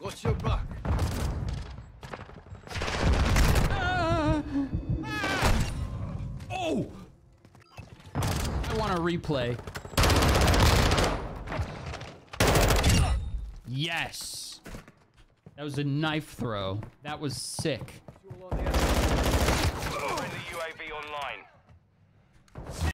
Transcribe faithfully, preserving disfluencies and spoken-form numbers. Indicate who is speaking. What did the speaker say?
Speaker 1: Watch your back.
Speaker 2: Uh, oh! I want a replay. Yes! That was a knife throw. That was sick.
Speaker 3: Friendly U A V online.